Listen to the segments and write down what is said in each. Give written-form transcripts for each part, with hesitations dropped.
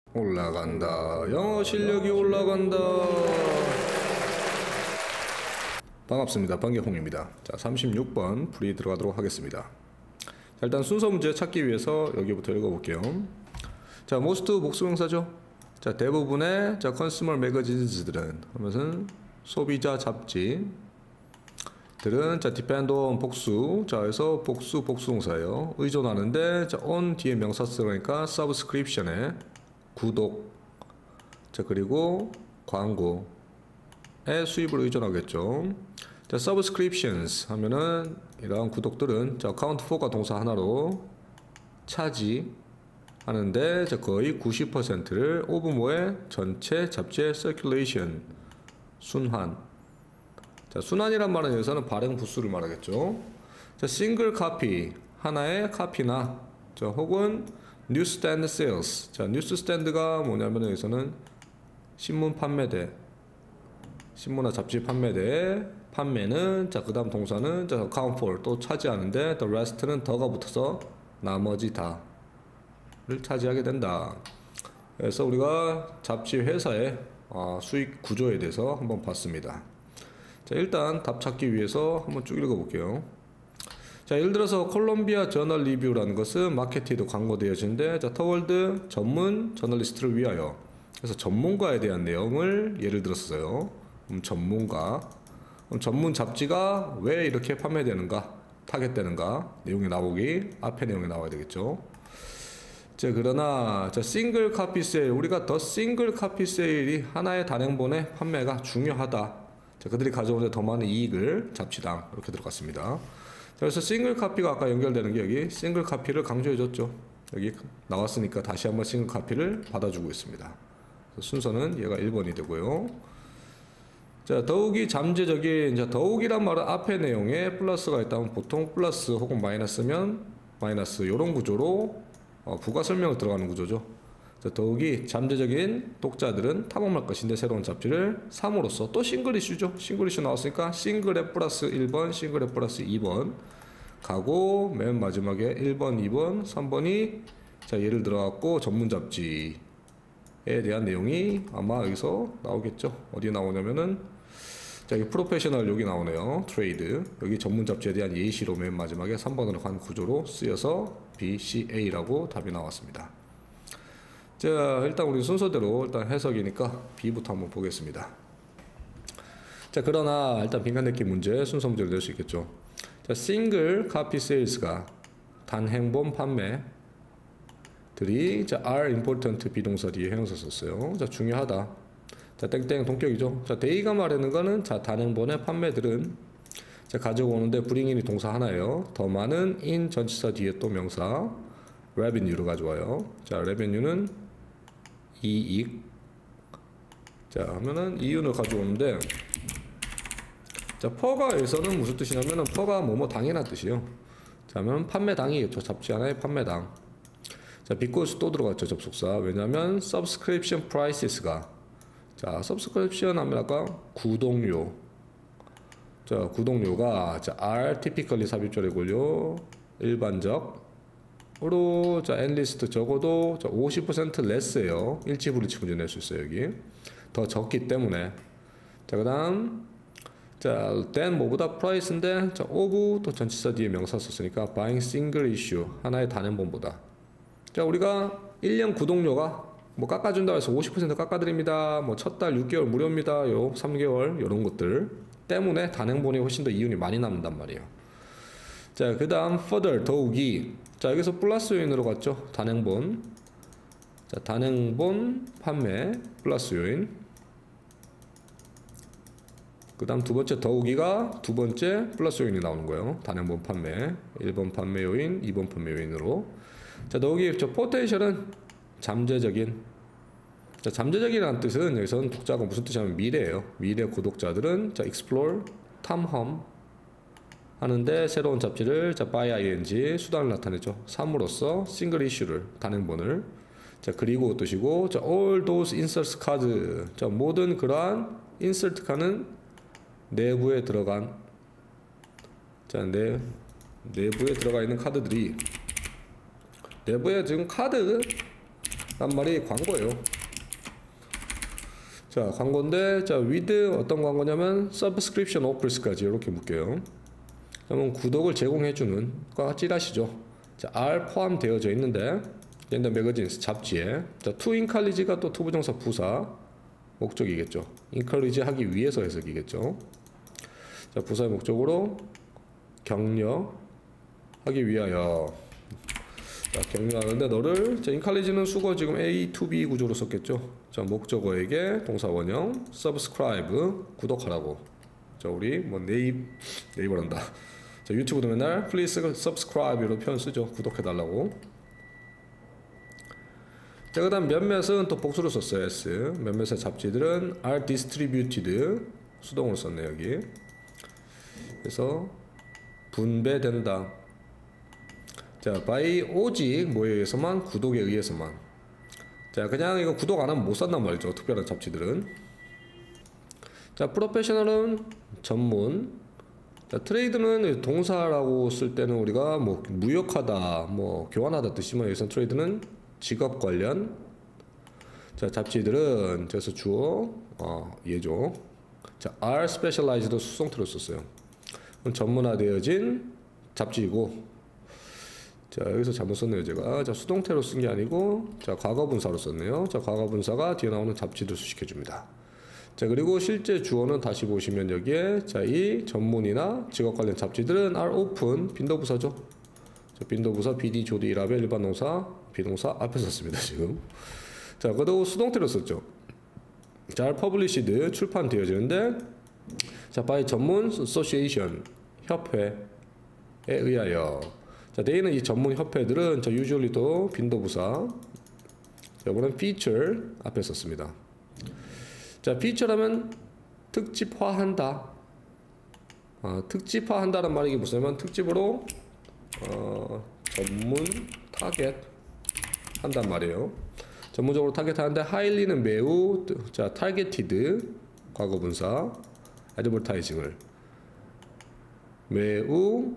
올라간다. 영어 실력이 올라간다. 반갑습니다. 반개홍입니다. 자, 36번 풀이 들어가도록 하겠습니다. 자, 일단 순서 문제 찾기 위해서 여기부터 읽어볼게요. 자, most 복수명사죠. 자, 대부분의 컨슈머 매거진즈들은 하면서 소비자 잡지들은 depend on 복수. 자, 그래서 복수동사예요. 의존하는데 on 뒤에 명사 쓰니까 subscription에 구독. 자, 그리고 광고의 수입을 의존하겠죠. 자, subscriptions 하면은 이러한 구독들은 count for가 동사 하나로 차지하는데 거의 90%를 of 뭐의 전체 잡지의 circulation 순환. 자, 순환이란 말은 여기서는 발행 부수를 말하겠죠. 자, 싱글 카피 하나의 카피나 혹은 뉴스탠드 세일스. 자, 뉴스스탠드가 뭐냐면 여기서는 신문 판매대, 신문이나 잡지 판매대의 판매는 그 다음 동사는 account for 또 차지하는데 the rest는 더가 붙어서 나머지 다를 차지하게 된다. 그래서 우리가 잡지 회사의 수익 구조에 대해서 한번 봤습니다. 자, 일단 답 찾기 위해서 한번 쭉 읽어볼게요. 자, 예를 들어서 콜롬비아 저널 리뷰라는 것은 마케티드 광고되어진데 터월드 전문 저널리스트를 위하여. 그래서 전문가에 대한 내용을 예를 들었어요. 전문가. 그럼 전문 잡지가 왜 이렇게 판매되는가, 타겟되는가 내용이 나오기 앞에 내용이 나와야 되겠죠. 자, 그러나 싱글 카피 세일, 우리가 더 싱글 카피 세일이 하나의 단행본의 판매가 중요하다. 자, 그들이 가져오는 더 많은 이익을 잡지당 이렇게 들어갔습니다. 그래서 싱글 카피가 아까 연결되는 게 여기 싱글 카피를 강조해줬죠. 여기 나왔으니까 다시 한번 싱글 카피를 받아주고 있습니다. 순서는 얘가 1번이 되고요. 자, 더욱이 잠재적인, 더욱이란 말은 앞에 내용에 플러스가 있다면 보통 플러스 혹은 마이너스면 마이너스 이런 구조로 부가 설명을 들어가는 구조죠. 자, 더욱이 잠재적인 독자들은 탐험할 것인데 새로운 잡지를 삼으로써 또 싱글 이슈죠. 싱글 이슈 나왔으니까 싱글에 플러스 1번, 싱글에 플러스 2번 가고 맨 마지막에 1번, 2번, 3번이 예를 들어갖고 전문 잡지에 대한 내용이 아마 여기서 나오겠죠. 어디 나오냐면은 여기 프로페셔널 여기 나오네요. 트레이드 여기 전문 잡지에 대한 예시로 맨 마지막에 3번으로 간 구조로 쓰여서 B, C, A라고 답이 나왔습니다. 자, 일단 우리 순서대로 일단 해석이니까 B부터 한번 보겠습니다. 자, 그러나 일단 빈칸 넣기 문제 순서 문제를 낼 수 있겠죠. 자, 싱글 카피 세일스가 단행본 판매들이 are important 비동사 뒤에 형용사 썼어요. 자, 중요하다. 자, 땡땡 동격이죠. 자, 데이가 말하는 거는 단행본의 판매들은 가져오는데 bring인이 동사 하나예요. 더 많은 in 전치사 뒤에 또 명사 revenue를 가져와요. 자, revenue는 이익. 자, 하면은 이윤을 가져오는데 퍼가에서는 무슨 뜻이냐면은 퍼가 뭐뭐 당이라는 뜻이에요. 자, 하면 판매당이겠죠. 잡지 하나의 판매당. 자, because 또 들어갔죠. 접속사. 왜냐면 subscription prices가 subscription 하면 아까 구독료. 자, 구독료가 are typically 삽입절이고요. 일반적 으로 엔리스트 적어도 50% less예요. 일치불이치 문제 낼 수 있어요. 여기 더 적기 때문에. 자, 그 다음 then 뭐보다 price인데 of 또 전치사 뒤에 명사 썼으니까 buying single issue 하나의 단행본보다. 자, 우리가 1년 구독료가 뭐 깎아준다 해서 50% 깎아드립니다. 뭐 첫 달 6개월 무료입니다. 요 3개월 요런 것들 때문에 단행본이 훨씬 더 이윤이 많이 남는단 말이에요. 자, 그 다음 further 더욱이. 자, 여기서 플러스 요인으로 갔죠. 단행본. 자, 단행본 판매 플러스 요인. 그 다음 두 번째 더욱이가 두 번째 플러스 요인이 나오는 거예요. 단행본 판매 1번 판매 요인, 2번 판매 요인으로. 자, 더욱이 포텐셜은 잠재적인. 자, 잠재적이라는 뜻은 여기서는 독자가 무슨 뜻이냐면 미래예요. 미래 구독자들은 explore 탐험 하는데 새로운 잡지를 by ing 수단을 나타내죠. 삼으로써 싱글 이슈를 단행본을. 자, 그리고 뜻이고 all those insert cards. 자, 모든 그러한 insert 칸은 내부에 들어간 내부에 들어가 있는 카드들이 내부에 지금 카드 한 말이 광고예요. 자, 광고인데, 자, with 어떤 광고냐면, subscription offers까지 이렇게 묶여요. 그러면 구독을 제공해주는, 과 찌라시죠. 자, R 포함되어져 있는데, 랜덤 매거진스 잡지에, 자, to encourage가 또 투부정사 부사, 목적이겠죠. encourage 하기 위해서 해석이겠죠. 자, 부사의 목적으로, 격려하기 위하여. 자, 격려하는데 너를, 자, encourage는 수거 지금 A to B 구조로 썼겠죠. 자, 목적어에게 동사 원형 subscribe 구독하라고. 자, 우리 뭐 네이버란다. 자, 유튜브도 맨날 please subscribe로 표현 쓰죠. 구독해달라고. 자, 그 다음 몇몇은 또 복수로 썼어요. S. 몇몇의 잡지들은 are distributed 수동으로 썼네 여기. 그래서 분배된다. 자, by 오직 뭐에 의해서만, 구독에 의해서만. 자, 그냥 이거 구독 안 하면 못 산단 말이죠. 특별한 잡지들은. 자, 프로페셔널은 전문. 자, 트레이드는 동사라고 쓸 때는 우리가 뭐 무역하다, 뭐 교환하다 뜻이면 여기서 트레이드는 직업 관련. 자, 잡지들은 그래서 주어 예죠. 자, are specialized 수성태로 썼어요. 그럼 전문화되어진 잡지이고. 자, 여기서 잘못 썼네요 제가. 자, 수동태로 쓴 게 아니고, 자, 과거분사로 썼네요. 자, 과거분사가 뒤에 나오는 잡지를 수식해줍니다. 자, 그리고 실제 주어는 다시 보시면 여기에, 자, 이 전문이나 직업 관련 잡지들은 are open, 빈도부사죠. 자, 빈도부사 BD 조디 이라벨 일반 동사 비동사 앞에 썼습니다 지금. 자, 그리고 수동태로 썼죠. 자, are published 출판되어지는데, 자, by 전문 association 협회에 의하여. 자, 데이는 이 전문 협회들은 자, usually 또 빈도부사. 자, 이번엔 feature 앞에 썼습니다. 자, feature하면 특집화한다. 특집화한다는 말이 무슨 특집으로 전문 타겟 한단 말이에요. 전문적으로 타겟하는데 highly는 매우, 자, targeted 과거분사 advertising을 매우,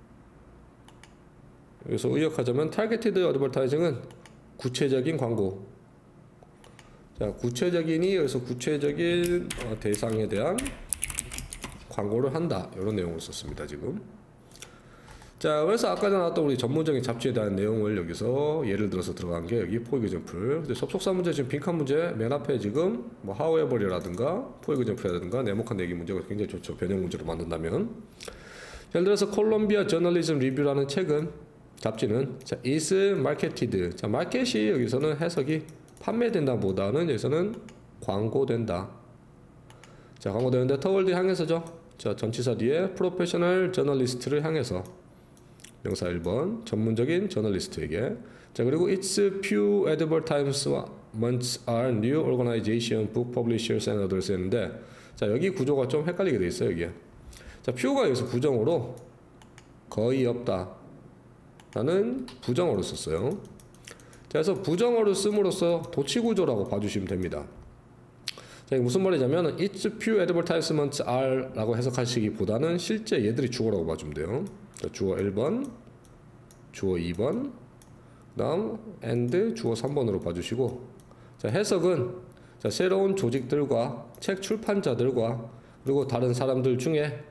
여기서 의역하자면 targeted advertising은 구체적인 광고. 자, 구체적인이 여기서 구체적인 대상에 대한 광고를 한다. 이런 내용을 썼습니다 지금. 자, 그래서 아까 전에 나왔던 우리 전문적인 잡지에 대한 내용을 여기서 예를 들어서 들어간 게 여기 포 example. 접속사 문제 지금 빈칸 문제 맨 앞에 지금 뭐 however이라든가 포 example이라든가 네모칸 내기 문제가 굉장히 좋죠. 변형 문제로 만든다면. 예를 들어서 콜롬비아 저널리즘 리뷰라는 책은, 잡지는, 자, is marketed. 자, 마켓이 여기서는 해석이 판매된다 보다는 여기서는 광고된다. 자, 광고되는데 toward 향해서죠. 자, 전치사 뒤에 프로페셔널 저널리스트를 향해서. 명사 1번 전문적인 저널리스트에게. 자, 그리고 its few advertisements are new organization, book publishers and others 했는데, 자, 여기 구조가 좀 헷갈리게 돼 있어요 여기에. 자, few가 여기서 부정어로 거의 없다 라는 부정어로 썼어요. 자, 그래서 부정어를 씀으로써 도치구조라고 봐주시면 됩니다. 자, 이게 무슨 말이냐면 It's few advertisements are 라고 해석하시기보다는 실제 얘들이 주어라고 봐주면 돼요. 자, 주어 1번, 주어 2번, 그 다음 and 주어 3번으로 봐주시고, 자, 해석은, 자, 새로운 조직들과 책 출판자들과 그리고 다른 사람들 중에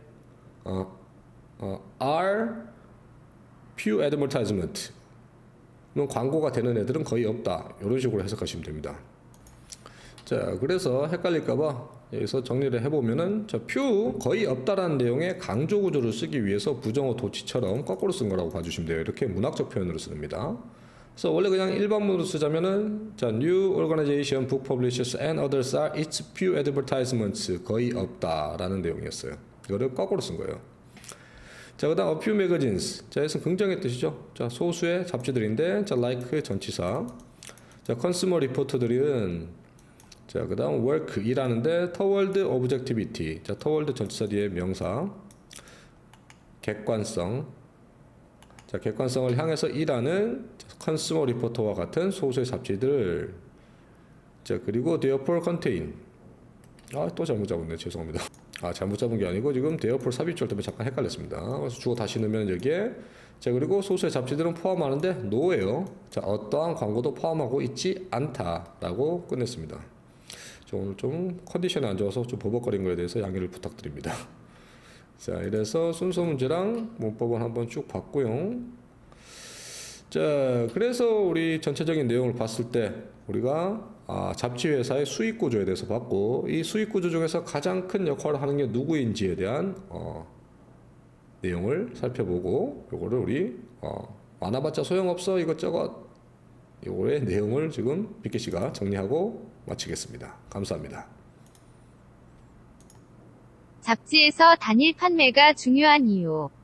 are few advertisement 광고가 되는 애들은 거의 없다. 이런 식으로 해석하시면 됩니다. 자, 그래서 헷갈릴까봐 여기서 정리를 해보면은, 자, few 거의 없다라는 내용의 강조 구조를 쓰기 위해서 부정어 도치처럼 거꾸로 쓴 거라고 봐주시면 돼요. 이렇게 문학적 표현으로 씁니다. 그래서 원래 그냥 일반문으로 쓰자면은, 자, new organization, book publishers and others are its few advertisements 거의 없다라는 내용이었어요. 이거를 거꾸로 쓴 거예요. 자, 그 다음 a few magazines. 자, 여기서 긍정의 뜻이죠. 자, 소수의 잡지들인데, 자, like 전치사. 자, consumer report들은, 자, 그 다음 work 일하는데 toward objectivity. 자, toward 전치사 뒤에 명사. 객관성. 자, 객관성을 향해서 일하는 consumer report와 같은 소수의 잡지들. 자, 그리고 therefore contain. 또 잘못 잡았네. 죄송합니다. 잘못 잡은 게 아니고 지금 대어풀 삽입절 때문에 잠깐 헷갈렸습니다. 그래서 주어 다시 넣으면 여기에 자 그리고 소수의 잡지들은 포함하는데 no예요. 자 어떠한 광고도 포함하고 있지 않다라고 끝냈습니다. 저 오늘 좀 컨디션이 안 좋아서 좀 버벅거린 거에 대해서 양해를 부탁드립니다. 자 이래서 순서 문제랑 문법은 한번 쭉 봤고요. 자 그래서 우리 전체적인 내용을 봤을 때 우리가 잡지 회사의 수익 구조에 대해서 봤고 이 수익 구조 중에서 가장 큰 역할을 하는 게 누구인지에 대한 내용을 살펴보고 요거를 우리 많아봤자 소용없어 이것저것 요거의 내용을 지금 빅기 씨가 정리하고 마치겠습니다. 감사합니다. 잡지에서 단일 판매가 중요한 이유.